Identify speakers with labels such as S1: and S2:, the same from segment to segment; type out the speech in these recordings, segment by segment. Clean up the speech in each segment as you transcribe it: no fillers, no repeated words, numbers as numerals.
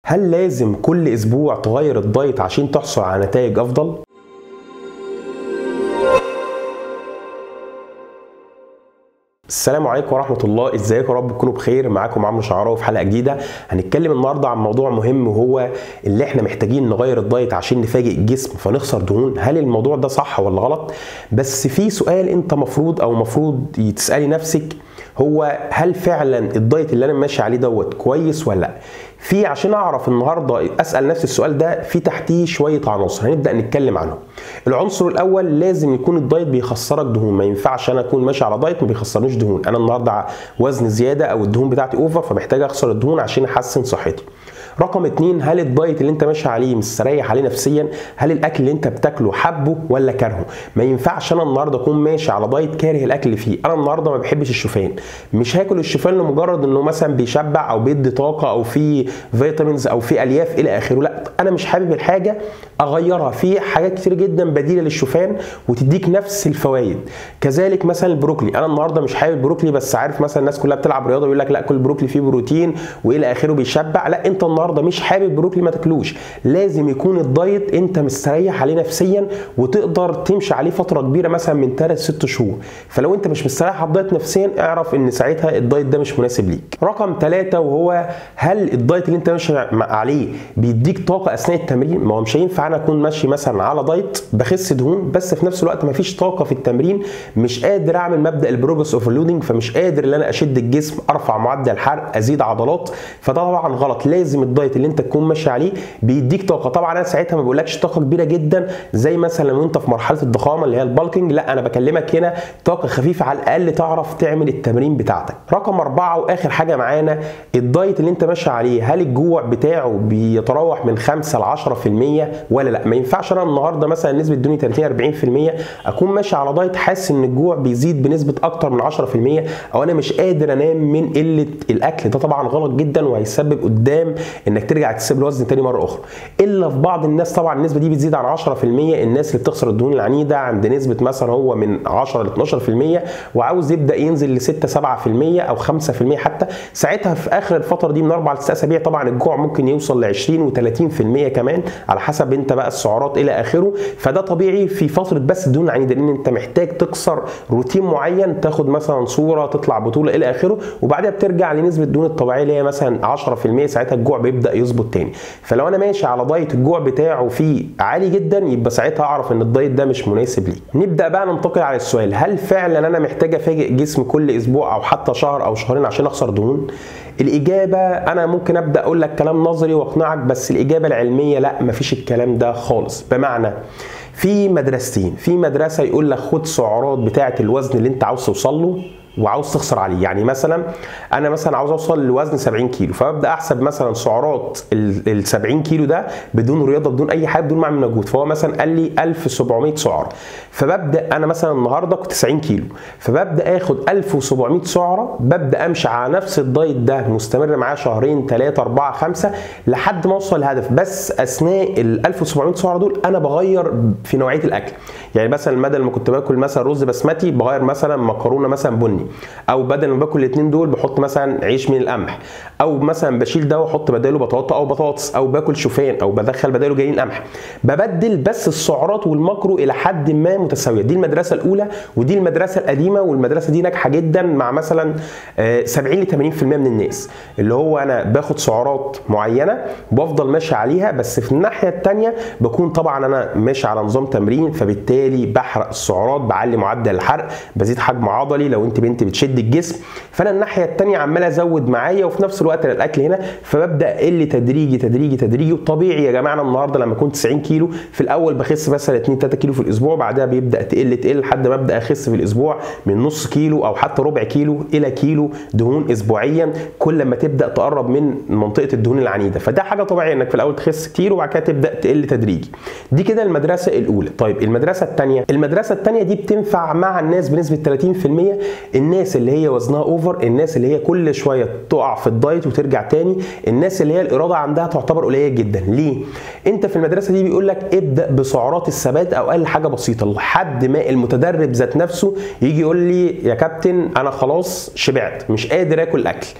S1: هل لازم كل اسبوع تغير الدايت عشان تحصل على نتائج افضل؟ السلام عليكم ورحمة الله، ازيكم؟ يا رب تكونوا بخير. معاكم عمرو شعراوي في حلقة جديدة. هنتكلم النهارده عن موضوع مهم، وهو اللي احنا محتاجين نغير الدايت عشان نفاجئ الجسم فنخسر دهون. هل الموضوع ده صح ولا غلط؟ بس في سؤال انت مفروض تسألي نفسك، هو هل فعلا الدايت اللي انا ماشي عليه دوت كويس ولا لا؟ عشان اعرف النهارده اسال نفسي السؤال ده، في تحتيه شويه عناصر هنبدا نتكلم عنهم. العنصر الاول، لازم يكون الدايت بيخسرك دهون. ما ينفعش انا اكون ماشي على دايت ما بيخسرنيش دهون. انا النهارده وزن زياده او الدهون بتاعتي اوفر، فمحتاج اخسر الدهون عشان احسن صحتي. رقم 2، هل الدايت اللي انت ماشي عليه مستريح عليه نفسيا؟ هل الاكل اللي انت بتاكله حبه ولا كارهه؟ ما ينفعش انا النهارده اكون ماشي على دايت كاره الاكل اللي فيه. انا النهارده ما بحبش الشوفان، مش هاكل الشوفان لمجرد انه مثلا بيشبع او بيدي طاقه او فيه فيتامينز او فيه الياف الى اخره، لا، انا مش حابب الحاجه اغيرها. في حاجات كتير جدا بديله للشوفان وتديك نفس الفوائد. كذلك مثلا البروكلي، انا النهارده مش حابب البروكلي، بس عارف مثلا الناس كلها بتلعب رياضه ويقول لك لا، كل بروكلي فيه بروتين والى اخره بيشبع. لا، انت النهارده مش حابب بروكلي ما تاكلوش. لازم يكون الدايت انت مستريح عليه نفسيا وتقدر تمشي عليه فتره كبيره، مثلا من 3-6 شهور. فلو انت مش مستريح على الدايت نفسيا، اعرف ان ساعتها الدايت ده مش مناسب ليك. رقم 3، وهو هل الدايت اللي انت ماشي عليه بيديك طاقه اثناء التمرين؟ ما هو مش هينفع انا اكون ماشي مثلا على دايت بخس دهون بس في نفس الوقت مفيش طاقه في التمرين، مش قادر اعمل مبدا البروجرس اوفرلودنج، فمش قادر ان انا اشد الجسم، ارفع معدل الحرق، ازيد عضلات. فده طبعا غلط. لازم الدايت اللي انت تكون ماشي عليه بيديك طاقه. طبعا انا ساعتها ما بقولكش طاقه كبيره جدا زي مثلا لو انت في مرحله الضخامه اللي هي البالكينج، لا، انا بكلمك هنا طاقه خفيفه على الاقل تعرف تعمل التمرين بتاعتك. رقم 4 واخر حاجه معانا، الدايت اللي انت ماشي عليه هل الجوع بتاعه بيتراوح من 5 ل 10% ولا لا؟ ما ينفعش انا النهارده مثلا نسبه دهوني 30-40% اكون ماشي على دايت حاسس ان الجوع بيزيد بنسبه اكتر من 10%، او انا مش قادر انام من قله الاكل. ده طبعا غلط جدا وهيسبب قدام انك ترجع تسيب الوزن تاني مره اخرى. الا في بعض الناس طبعا النسبه دي بتزيد عن 10%. الناس اللي بتخسر الدهون العنيده عند نسبه مثلا هو من 10 ل 12% وعاوز يبدا ينزل ل 6-7% او 5% حتى، ساعتها في اخر الفتره دي من 4 ل 6 اسابيع طبعا الجوع ممكن يوصل ل 20 و30% كمان على حسب انت بقى السعرات الى اخره. فده طبيعي في فتره بس الدهون العنيده، لان انت محتاج تكسر روتين معين، تاخد مثلا صوره، تطلع بطوله الى اخره، وبعدها بترجع لنسبه الدهون الطبيعيه اللي هي مثلا 10%. ساعتها الجوع بيبدا يظبط تاني. فلو انا ماشي على دايت الجوع بتاعه فيه عالي جدا، يبقى ساعتها اعرف ان الدايت ده مش مناسب ليك. نبدا بقى ننتقل على السؤال، هل فعلا انا محتاج افاجئ جسم كل اسبوع او حتى شهر او شهرين عشان اخسر دهون؟ الاجابه، انا ممكن ابدا اقول لك كلام نظري واقنعك، بس الاجابه العلميه لا، مفيش الكلام ده خالص. بمعنى، في مدرستين، في مدرسه يقول لك خد سعرات بتاعه الوزن اللي انت عاوز توصل له وعاوز تخسر عليه. يعني مثلا انا مثلا عاوز اوصل لوزن 70 كيلو، فببدا احسب مثلا سعرات ال 70 كيلو ده بدون رياضه، بدون اي حاجه، بدون ما اعمل مجهود. فهو مثلا قال لي 1700 سعره، فببدا انا مثلا النهارده كنت 90 كيلو، فببدا اخد 1700 سعره، ببدا امشي على نفس الدايت ده مستمر معاه شهرين 3 4 5 لحد ما اوصل للهدف. بس اثناء ال 1700 سعره دول انا بغير في نوعيه الاكل. يعني مثلا بدل ما كنت باكل مثلا رز بسمتي، بغير مثلا مكرونه مثلا بني، او بدل ما باكل الاثنين دول بحط مثلا عيش من القمح، او مثلا بشيل ده واحط بداله بطاطا او بطاطس، او باكل شوفان او بدخل بداله جايين قمح. ببدل بس السعرات والماكرو الى حد ما متساويه. دي المدرسه الاولى ودي المدرسه القديمه، والمدرسه دي ناجحه جدا مع مثلا 70 ل 80% من الناس، اللي هو انا باخد سعرات معينه وبفضل ماشي عليها، بس في الناحيه الثانيه بكون طبعا انا ماشي على نظام تمرين، فبالتالي بحرق السعرات، بعلي معدل الحرق، بزيد حجم عضلي لو انت بنت بتشد الجسم. فانا الناحيه الثانيه عمال ازود معايا وفي نفس الوقت الاكل هنا، فببدا اقل تدريجي تدريجي تدريجي. وطبيعي يا جماعه، انا النهارده لما كنت 90 كيلو في الاول بخس مثلا 2-3 كيلو في الاسبوع، بعدها بيبدا تقل لحد ما ابدا اخس في الاسبوع من نص كيلو او حتى ربع كيلو الى كيلو دهون اسبوعيا، كل ما تبدا تقرب من منطقه الدهون العنيده. فده حاجه طبيعيه انك في الاول تخس كتير وبعد كده تبدا تقل تدريجي. دي كده المدرسه الاولى. طيب المدرسه الثانيه دي بتنفع مع الناس بنسبه 30%، الناس اللي هي وزنها اوفر، الناس اللي هي كل شويه تقع في الدايت وترجع تاني، الناس اللي هي الاراده عندها تعتبر قليله جدا. ليه؟ انت في المدرسه دي بيقول لك ابدا بسعرات الثبات او اقل حاجه بسيطه، لحد ما المتدرب ذات نفسه يجي يقول لي يا كابتن انا خلاص شبعت، مش قادر اكل اكل.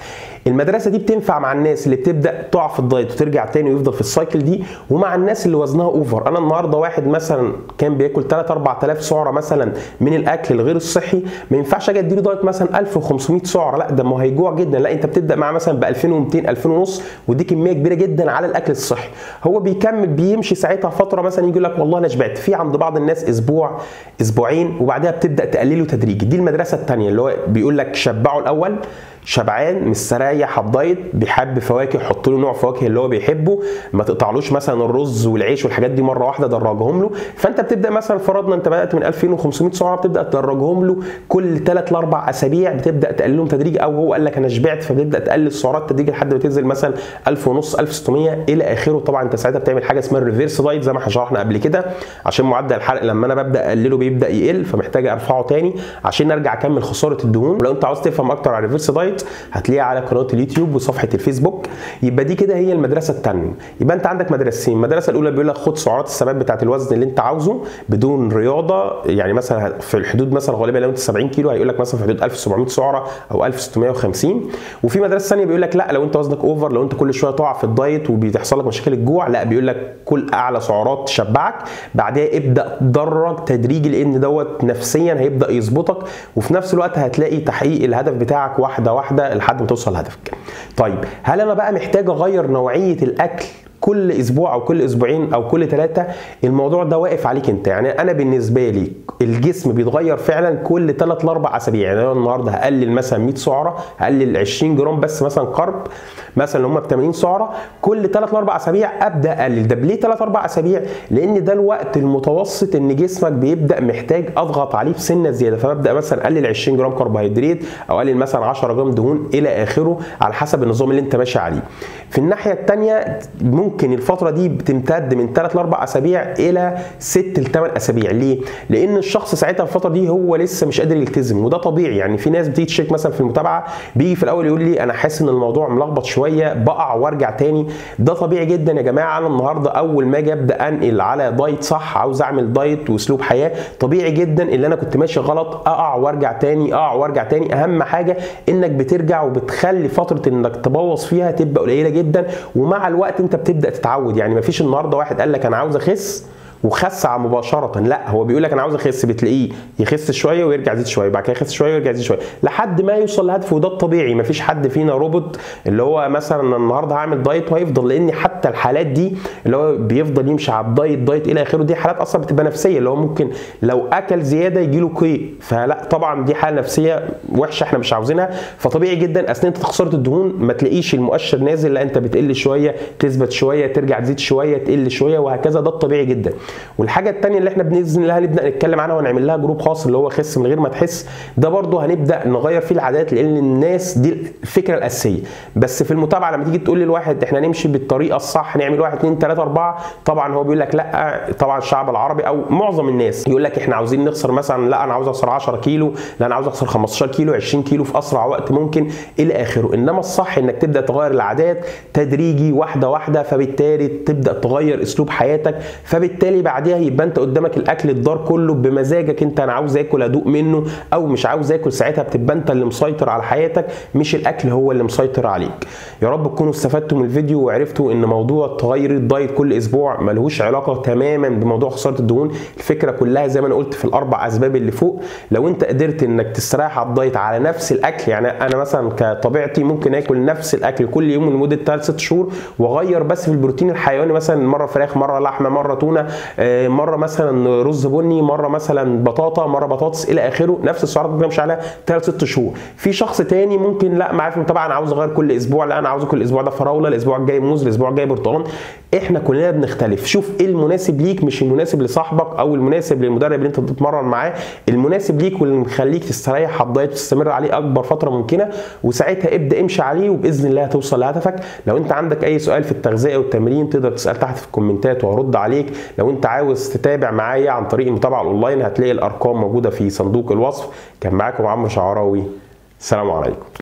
S1: المدرسه دي بتنفع مع الناس اللي بتبدا تقع في الدايت وترجع تاني ويفضل في السايكل دي، ومع الناس اللي وزنها اوفر. انا النهارده واحد مثلا كان بياكل 3 4000 سعره مثلا من الاكل الغير الصحي، ما ينفعش اجي اديله دايت مثلا 1500 سعره، لا ده ما هيجوع جدا. لا انت بتبدا معاه مثلا ب 2200 2000 ونص، ودي كميه كبيره جدا على الاكل الصحي. هو بيكمل بيمشي ساعتها فتره، مثلا يقول لك والله انا شبعت، في عند بعض الناس اسبوع اسبوعين وبعدها بتبدا تقلله تدريجي. دي المدرسه الثانيه اللي هو بيقول لك شبعه الاول، شبعان مستريح على الدايت، بيحب فواكه حط له نوع فواكه اللي هو بيحبه، ما تقطعلوش مثلا الرز والعيش والحاجات دي مره واحده، درجهم له. فانت بتبدا مثلا فرضنا انت بدات من 2500 سعره، بتبدا تدرجهم له كل 3 ل 4 اسابيع، بتبدا تقللهم تدريجي، او هو قال لك انا شبعت فبتبدا تقلل السعرات تدريجي لحد ما تنزل مثلا 1500 1600 الى اخره. طبعا انت ساعتها بتعمل حاجه اسمها الريفيرس دايت زي ما احنا شرحنا قبل كده، عشان معدل الحرق لما انا ببدا اقلله بيبدا يقل، فمحتاج ارفعه تاني عشان ارجع اكمل خساره الدهون. ولو انت عاوز تفهم اكتر على الريفيرس دايت هتلاقيها على قناه اليوتيوب وصفحه الفيسبوك. يبقى دي كده هي المدرسه الثانيه. يبقى انت عندك مدرستين، المدرسه الاولى بيقول لك خد سعرات الثبات بتاعه الوزن اللي انت عاوزه بدون رياضه، يعني مثلا في الحدود مثلا غالبا لو انت 70 كيلو هيقول لك مثلا في حدود 1700 سعره او 1650. وفي مدرسه ثانيه بيقول لك لا لو انت وزنك اوفر، لو انت كل شويه تقع في الدايت وبيحصل لك مشاكل الجوع، لا بيقول لك كل اعلى سعرات تشبعك، بعدها ابدا تدرج تدريجي، لان دوت نفسيا هيبدا يظبطك، وفي نفس الوقت هتلاقي تحقيق الهدف بتاعك واحده واحده لحد ما توصل لهدفك. طيب هل انا بقى محتاج اغير نوعيه الاكل كل اسبوع او كل اسبوعين او كل 3؟ الموضوع ده واقف عليك انت. يعني انا بالنسبه لي الجسم بيتغير فعلا كل 3 ل 4 اسابيع. يعني انا النهارده هقلل مثلا 100 سعره، هقلل 20 جرام بس مثلا كارب مثلا اللي هم ب 80 سعره، كل 3 ل 4 اسابيع ابدا اقلل. ده ليه 3 4 اسابيع؟ لان ده الوقت المتوسط ان جسمك بيبدا محتاج اضغط عليه بسنه زياده، فببدا مثلا اقلل 20 جرام كربوهيدرات او اقلل مثلا 10 جرام دهون الى اخره على حسب النظام اللي انت ماشي عليه. في الناحيه الثانيه ممكن الفتره دي بتمتد من 3 ل 4 اسابيع الى 6 ل 8 اسابيع. ليه؟ لان الشخص ساعتها الفتره دي هو لسه مش قادر يلتزم، وده طبيعي. يعني في ناس بتيجي تشيك مثلا في المتابعه، بيجي في الاول يقول لي انا حاسس ان الموضوع ملخبط شويه، بقع وارجع تاني. ده طبيعي جدا يا جماعه. انا النهارده اول ما اجي ابدا انقل على دايت صح، عاوز اعمل دايت واسلوب حياه، طبيعي جدا اللي انا كنت ماشي غلط اقع وارجع تاني، اقع وارجع تاني. اهم حاجه انك بترجع وبتخلي فتره انك تبوظ فيها تبقى قليله جدا، ومع الوقت انت بتبدا تتعود. يعني مفيش النهارده واحد قال لك انا عاوز اخس وخس مباشره، لا هو بيقول لك انا عاوز اخس، بتلاقيه يخس شويه ويرجع يزيد شويه، بعد كده يخس شويه ويرجع يزيد شويه لحد ما يوصل لهدفه. وده الطبيعي، مفيش حد فينا روبوت اللي هو مثلا النهارده هعمل دايت وهيفضل. لان حتى الحالات دي اللي هو بيفضل يمشي على الدايت الى اخره، دي حالات اصلا بتبقى نفسيه، اللي هو ممكن لو اكل زياده يجي له قيء، فلا طبعا دي حاله نفسيه وحشه احنا مش عاوزينها. فطبيعي جدا اثناء خساره الدهون ما تلاقيش المؤشر نازل، لا انت بتقل شويه تثبت شويه ترجع تزيد شويه تقل شويه وهكذا. ده الطبيعي جدا. والحاجه الثانيه اللي احنا باذن الله هنبدا نتكلم عنها ونعمل لها جروب خاص اللي هو خس من غير ما تحس، ده برده هنبدا نغير فيه العادات، لان الناس دي الفكره الاساسيه. بس في المتابعه لما تيجي تقول للواحد احنا نمشي بالطريقه الصح، نعمل 1 2 3 4، طبعا هو بيقول لك لا. طبعا الشعب العربي او معظم الناس يقول لك احنا عاوزين نخسر مثلا، لا انا عاوز اخسر 10 كيلو، لا انا عاوز اخسر 15 كيلو 20 كيلو في اسرع وقت ممكن الى اخره. انما الصح انك تبدا تغير العادات تدريجي واحده واحده، فبالتالي تبدا تغير اسلوب حياتك، فبالتالي بعدها يبقى انت قدامك الاكل الدار كله بمزاجك انت. انا عاوز اكل ادوق منه او مش عاوز اكل، ساعتها بتبقى انت اللي مسيطر على حياتك مش الاكل هو اللي مسيطر عليك. يا رب تكونوا استفدتوا من الفيديو وعرفتوا ان موضوع تغير الدايت كل اسبوع ملهوش علاقه تماما بموضوع خساره الدهون. الفكره كلها زي ما انا قلت في الاربع اسباب اللي فوق. لو انت قدرت انك تستريح على الدايت على نفس الاكل، يعني انا مثلا كطبيعتي ممكن اكل نفس الاكل كل يوم لمده 3 6 شهور واغير بس في البروتين الحيواني، مثلا مره فراخ مره لحمه مره تونه مره مثلا رز بني مره مثلا بطاطا مره بطاطس الى اخره، نفس السعرات اللي بمشي عليها 3 6 شهور. في شخص تاني ممكن لا معايا طبعا انا عاوز اغير كل اسبوع، لا انا عاوز كل اسبوع ده فراوله، الاسبوع الجاي موز، الاسبوع الجاي برتقال. احنا كلنا بنختلف. شوف ايه المناسب ليك، مش المناسب لصاحبك او المناسب للمدرب اللي انت بتتمرن معاه، المناسب ليك واللي مخليك تستريح على الدايت وتستمر عليه اكبر فتره ممكنه، وساعتها ابدا امشي عليه وباذن الله هتوصل لهدفك. لو انت عندك اي سؤال في التغذيه والتمرين تقدر تسال تحت في الكومنتات وهرد عليك. لو انت عاوز تتابع معايا عن طريق المتابعه الاونلاين هتلاقي الارقام موجوده في صندوق الوصف. كان معاكم عمرو شعراوي، السلام عليكم.